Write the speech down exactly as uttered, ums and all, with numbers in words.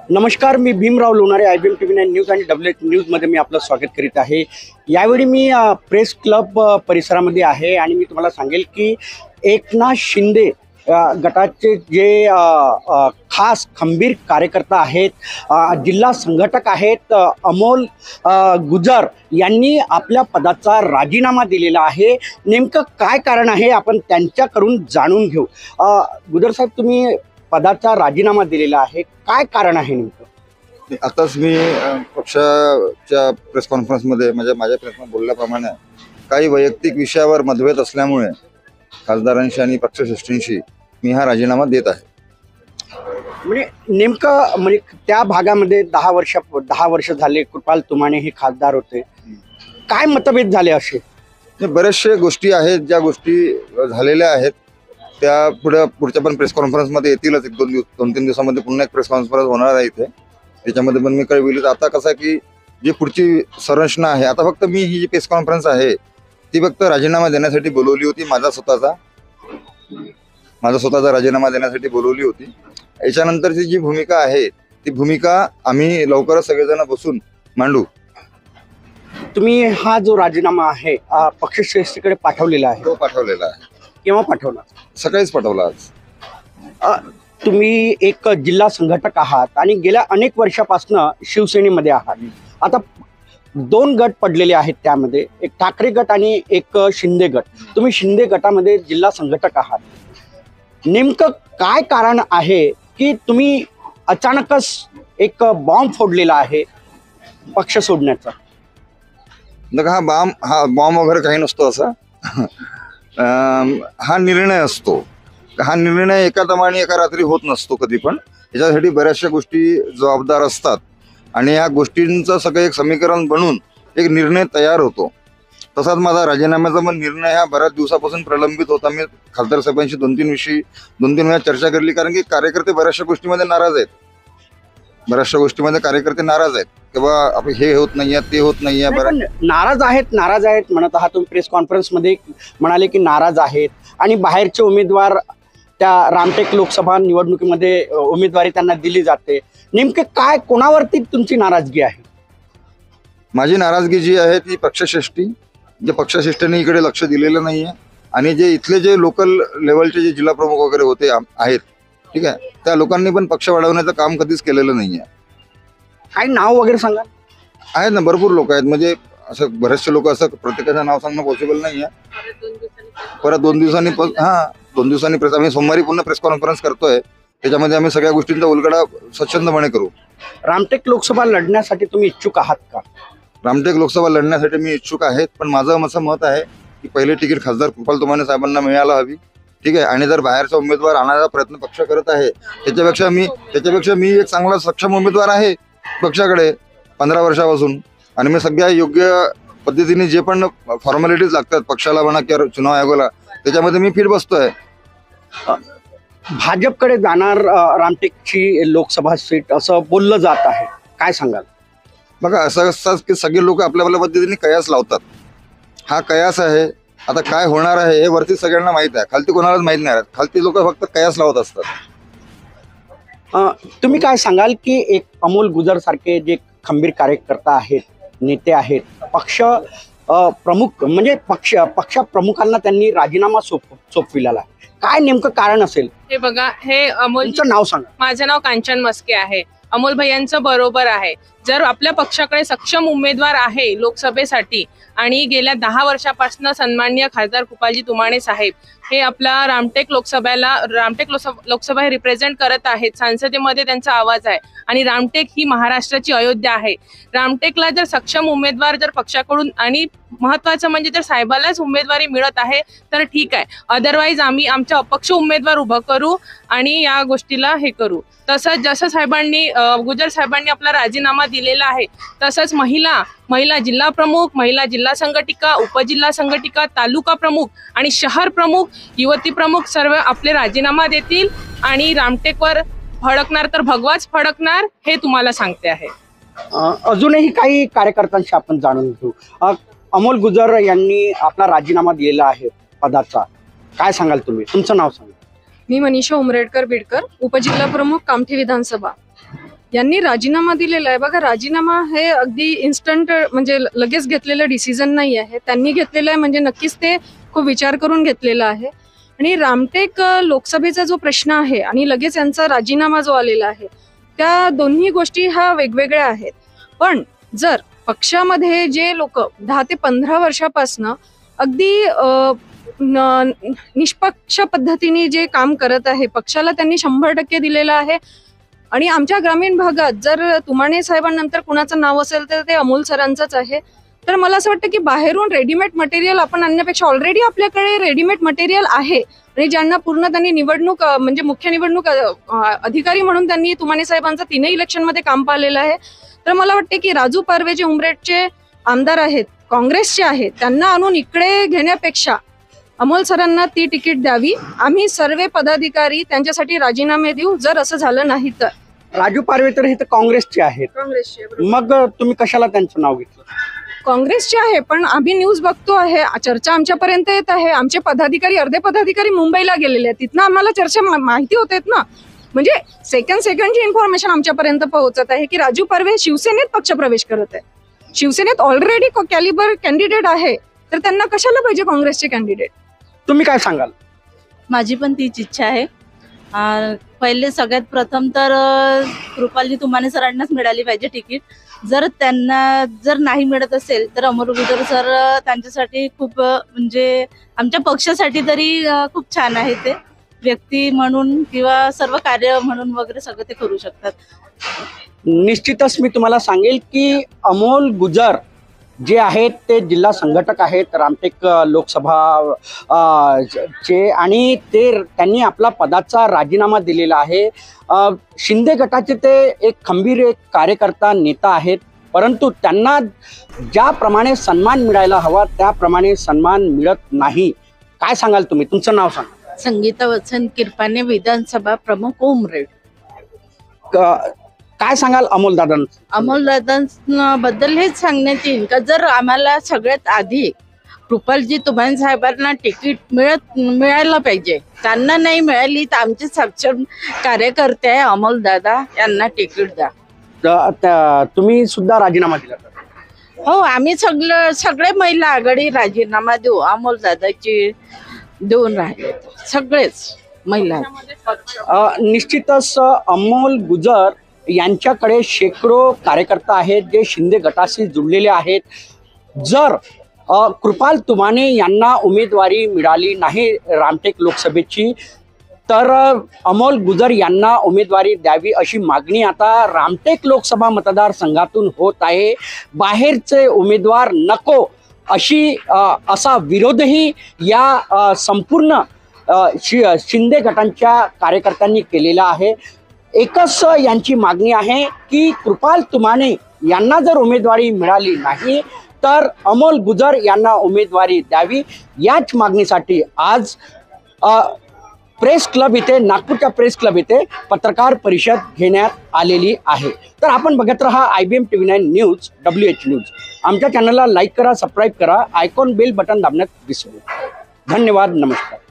नमस्कार, मी Bhimrao Lonare, I B M T V nine news आणि डब्ल्यू एच न्यूजमध्ये मी आपलं स्वागत करीत आहे। यावेळी मी प्रेस क्लब परिसरामध्ये आहे आणि मी तुम्हाला सांगेल की एकनाथ शिंदे गटाचे जे खास खंबीर कार्यकर्ता आहेत, जिल्हा संघटक आहेत, अमोल गुजर यांनी आपल्या पदाचा राजीनामा दिलेला आहे। नेमकं काय कारण आहे आपण त्यांच्याकडून जाणून घेऊ। गुजर साहेब, तुम्ही पदाचा राजीनामा दिलेला आहे, काय कारण आहे नेमकं? आताच मी पक्षाच्या प्रेस कॉन्फरन्समध्ये म्हणजे माझ्या प्रेसमध्ये बोलल्याप्रमाणे काही वैयक्तिक विषयावर मतभेद असल्यामुळे खासदारांशी आणि पक्षश्रेष्ठींशी मी हा राजीनामा देत आहे। म्हणजे नेमकं म्हणजे त्या भागामध्ये दहा वर्ष दहा वर्ष झाले कृपाल तुमाने हे खासदार होते, काय मतभेद झाले असे? बरेचशा गोष्टी आहेत ज्या गोष्टी झालेल्या आहेत त्या पुढे पुढच्या पण प्रेस कॉन्फरन्समध्ये येतीलच। एक दोन दिवस दोन तीन दिवसामध्ये पुन्हा एक प्रेस कॉन्फरन्स होणार आहे इथे, त्याच्यामध्ये पण मी कळविली। आता कसं आहे की जी पुढची संरचना आहे, आता फक्त मी ही जी प्रेस कॉन्फरन्स आहे ती फक्त राजीनामा देण्यासाठी बोलवली होती, माझा स्वतःचा माझा स्वतःचा राजीनामा देण्यासाठी बोलवली होती। याच्यानंतरची जी भूमिका आहे ती भूमिका आम्ही लवकरच सगळेजण बसून मांडू। तुम्ही हा जो राजीनामा आहे पक्षश्रेष्ठीकडे पाठवलेला आहे? तो पाठवलेला आहे। केव्हा पाठवला? सकाळीच पाठवला आज। तुम्ही एक जिल्हा संघटक आहात आणि गेल्या अनेक वर्षापासून शिवसेनेमध्ये आहात। आता दोन गट पडलेले आहेत, त्यामध्ये एक ठाकरे गट आणि एक शिंदे गट। तुम्ही शिंदे गटामध्ये जिल्हा संघटक आहात, नेमकं काय कारण आहे की तुम्ही अचानकच एक बॉम्ब फोडलेला आहे पक्ष सोडण्याचा? हा बॉम्ब हा बॉम्ब वगैरे काही नसतो असा। हा निर्णय असतो। हा निर्णय एका दमाने एका रात्री होत नसतो कधी पण। याच्यासाठी बऱ्याचशा गोष्टी जबाबदार असतात आणि या गोष्टींचं सगळं एक समीकरण बनून एक निर्णय तयार होतो। तसाच माझा राजीनाम्याचा पण निर्णय हा बऱ्याच दिवसापासून प्रलंबित होता। मी खासदार साहेबांशी दोन तीन विषयी दोन तीन वेळा चर्चा केली, कारण की कार्यकर्ते बऱ्याचशा गोष्टीमध्ये नाराज आहेत बऱ्याचशा गोष्टीमध्ये कार्यकर्ते नाराज आहेत किंवा आपण हे होत नाहीये ते होत नाहीये। बरं, नाराज आहेत नाराज आहेत म्हणत आहात तुम्ही, प्रेस कॉन्फरन्स मध्ये म्हणाले की नाराज आहेत आणि बाहेरचे उमेदवार त्या रामटेक लोकसभा निवडणुकीमध्ये उमेदवारी त्यांना दिली जाते, नेमके काय कोणावरती तुमची नाराजगी आहे? माझी नाराजगी जी आहे ती पक्षश्रेष्ठी, जे पक्षश्रेष्ठींनी इकडे लक्ष दिलेलं नाहीये आणि जे इथले जे लोकल लेवलचे जे जिल्हा प्रमुख वगैरे होते आहेत, ठीक आहे, त्या लोकांनी पण पक्ष वाढवण्याचं काम कधीच केलेलं नाहीये। काही नाव वगैरे सांगा? आहेत ना, भरपूर लोक आहेत, म्हणजे असं बरेचसे लोक, असं प्रत्येकाचं नाव सांगणं पॉसिबल नाहीये। परत दोन दिवसांनी हा दोन दिवसांनी प्रेस आम्ही सोमवारी पुन्हा प्रेस कॉन्फरन्स करतोय, त्याच्यामध्ये आम्ही सगळ्या गोष्टींचा उलगडा स्वच्छंदपणे करू। रामटेक लोकसभा लढण्यासाठी तुम्ही इच्छुक आहात का? रामटेक लोकसभा लढण्यासाठी मी इच्छुक आहे, पण माझं असं मत आहे की पहिले तिकीट खासदार कृपाल तुमाने साहेबांना मिळायला हवी, ठीक आहे। आणि जर बाहेरचा उमेदवार आणायचा प्रयत्न पक्ष करत आहे त्याच्यापेक्षा मी त्याच्यापेक्षा मी एक चांगला सक्षम उमेदवार आहे पक्षाकडे पंधरा वर्षापासून, आणि मी सगळ्या योग्य पद्धतीने जे पण फॉर्मॅलिटीज लागतात पक्षाला म्हणा किंवा चुनाव आयोगाला, त्याच्यामध्ये मी फिट बसतोय। भाजपकडे जाणार रामटेकची लोकसभा सीट असं बोललं जात आहे, काय सांगाल? बघा, असं असतं की सगळे लोक आपल्या आपल्या पद्धतीने कयास लावतात। हा कयास आहे, आता काय होणार आहे हे वरती सगळ्यांना माहित आहे, खालती कोणालाच माहित नाही। खालती लोक फक्त कयास लावत असतात। तुम्ही काय सांगाल की एक अमोल गुजर सारखे जे खंबीर कार्यकर्ता आहेत, नेते आहेत, पक्ष प्रमुख म्हणजे पक्ष पक्ष प्रमुखांना त्यांनी राजीनामा सोप सोपविलेला आहे, काय नेमकं कारण असेल? हे बघा, हे अमोलचं नाव सांगा। माझं नाव कांचन मस्के आहे। अमोल भैयांचं बरोबर आहे, जर आपल्या पक्षाकडे सक्षम उमेदवार आहे लोकसभेसाठी आणि गेल्या दहा वर्षापासून सन्माननीय खासदार कृपालजी तुमाने साहेब हे आपला रामटेक लोकसभेला रामटेक लोकसभा हे रिप्रेझेंट करत आहेत, संसदेमध्ये त्यांचा आवाज आहे आणि रामटेक ही महाराष्ट्राची अयोध्या आहे। रामटेकला जर सक्षम उमेदवार जर पक्षाकडून आणि महत्वाचं म्हणजे जर साहेबालाच उमेदवारी मिळत आहे तर ठीक आहे, अदरवाईज आम्ही आमच्या अपक्ष उमेदवार उभं करू आणि या गोष्टीला हे करू। तसंच जसं साहेबांनी गुजर साहेबांनी आपला राजीनामा दिलेला आहे तसंच महिला महिला जिल्हा प्रमुख, महिला जिल्हा संघटिका, उपजिल्हा संघटिका, तालुका प्रमुख आणि शहर प्रमुख, युवती प्रमुख सर्व आपले राजीनामा देतील आणि रामटेकवर फडकणार तर भगवाच फडकणार हे तुम्हाला सांगते आहे। अजूनही काही कार्यकर्त्यांशी आपण जाणून घेऊ। अमोल गुजर यांनी आपला राजीनामा दिलेला आहे पदाचा, काय सांगाल तुम्ही? तुमचं नाव सांगा। मी मनीषा उमरेडकर बिडकर, उपजिल्हा प्रमुख कामठी विधानसभा। यांनी राजीनामा दिलेला आहे. बघा, राजीनामा हे अगदी इन्स्टंट म्हणजे लगेच घेतलेलं डिसिजन नाही आहे. त्यांनी घेतलेलं आहे म्हणजे नक्कीच ते खूप विचार करून घेतलेला आहे. आणि रामटेक अ, लोकसभेचा जो प्रश्न आहे आणि लगेच यांचा राजीनामा जो आलेला आहे, त्या दोन्ही गोष्टी ह्या वेगवेगळ्या आहेत. पण जर पक्षामध्ये जे लोक दहा ते पंधरा वर्षापासनं अगदी अ, न- निष्पक्ष पद्धतीने जे काम करत आहे, पक्षाला त्यांनी शंभर टक्के दिलेलं आहे. आणि आमच्या ग्रामीण भागात जर तुमाणे साहेबांनंतर कुणाचं नाव असेल तर ते अमोल सरांचंच आहे. तर मला असं वाटतं की बाहेरून रेडीमेड मटेरियल आपण आणण्यापेक्षा ऑलरेडी आपल्याकडे रेडीमेड मटेरियल आहे. आणि ज्यांना पूर्ण त्यांनी निवडणूक अ, म्हणजे मुख्य निवडणूक अ, अधिकारी म्हणून त्यांनी तुमाणे साहेबांचं तीनही इलेक्शनमध्ये काम पाहिलेलं आहे. तर मला वाटते की राजू पारवे जे उमरेडचे आमदार आहेत, काँग्रेसचे आहेत, त्यांना आणून इकडे घेण्यापेक्षा अमोल सरांना ती तिकीट द्यावी. आम्ही सर्व पदाधिकारी त्यांच्यासाठी राजीनामे देऊ जर असं झालं नाही तर. राजू पारवे तर हे तर काँग्रेसचे आहेत, काँग्रेसचे मग अ, तुम्ही कशाला त्यांचं नाव घेतलं? काँग्रेसचे आहे, पण आम्ही न्यूज बघतो आहे, चर्चा आमच्यापर्यंत येत आहे. आमचे पदाधिकारी अर्धे पदाधिकारी मुंबईला गेलेले आहेत, तिथनं आम्हाला चर्चा मा- माहिती होते ना. म्हणजे सेकंड सेकंडची इन्फॉर्मेशन आमच्यापर्यंत पोहोचत आहे की राजू पारवे शिवसेनेत पक्षप्रवेश करत आहे. शिवसेनेत ऑलरेडी कॅलिबर कॅन्डिडेट आहे, तर त्यांना कशाला पाहिजे काँग्रेसचे कॅन्डिडेट? तुम्ही काय सांगाल? माझी पण तीच इच्छा आहे. अं, पहिले सगळ्यात प्रथम तर अं, कृपालजी तुमाने सरांनाच मिळाली पाहिजे तिकीट. जर त्यांना जर नाही मिळत असेल तर अमोल गुजर सर अं, त्यांच्यासाठी खूप अं, म्हणजे आमच्या पक्षासाठी तरी अं, खूप छान आहे. ते व्यक्ती म्हणून किंवा सर्व कार्य म्हणून वगैरे सगळं ते करू शकतात. निश्चितच मी तुम्हाला सांगेल की अमोल गुजर जे आहेत ते जिल्हा संघटक आहेत रामटेक अ, लोकसभा अ, चे, आणि ते त्यांनी आपला पदाचा राजीनामा दिलेला आहे. अ, शिंदे गटाचे ते एक खंबीर एक कार्यकर्ता नेता आहेत, परंतु त्यांना ज्याप्रमाणे सन्मान मिळायला हवा त्याप्रमाणे सन्मान मिळत नाही. काय सांगाल तुम्ही? तुमचं नाव सांगा. संगीता वसंत किरपाने, विधानसभा प्रमुख उमरेड. क- काय सांगाल अमोल दादांचं? अमोलदादांबद्दल हेच सांगण्यात येईल का जर आम्हाला सगळ्यात आधी कृपालजी तुमाने साहेबांना तिकीट मिळत मिळायला पाहिजे. त्यांना नाही मिळाली तर आमचे सक्षम कार्यकर्ते आहे अमोलदादा यांना तिकीट द्या. त- त- तुम्ही सुद्धा राजीनामा दिला का? हो, आम्ही सगळं सगळे महिला आघाडी राजीनामा देऊ. अमोलदादाची देऊन राहिले सगळेच महिला. अ, निश्चितच अ, अमोल गुजर यांच्याकडे शेकडो कार्यकर्ता आहेत जे शिंदे गटाशी जुळलेले आहेत. जर अ, कृपाल तुमाने यांना उमेदवारी मिळाली नाही रामटेक लोकसभेची, तर अ, अमोल गुजर यांना उमेदवारी द्यावी अशी मागणी आता रामटेक लोकसभा मतदारसंघातून होत आहे. बाहेरचे उमेदवार नको अशी अ, असा विरोधही या अ, संपूर्ण अ, शि शिंदे गटांच्या कार्यकर्त्यांनी केलेला आहे. एकच यांची मागणी आहे की कृपाल तुमाने यांना जर उमेदवारी मिळाली नाही तर अमोल गुजर यांना उमेदवारी द्यावी. याच मागणीसाठी आज अ, प्रेस क्लब इथे, नागपूरच्या प्रेस क्लब इथे पत्रकार परिषद घेण्यात आलेली आहे. तर आपण बघत राहा I B M T V nine news, W H news. आमच्या चॅनलला लाईक करा, सबस्क्राईब करा, आयकॉन बेल बटन दाबण्यात विसरू. धन्यवाद. नमस्कार.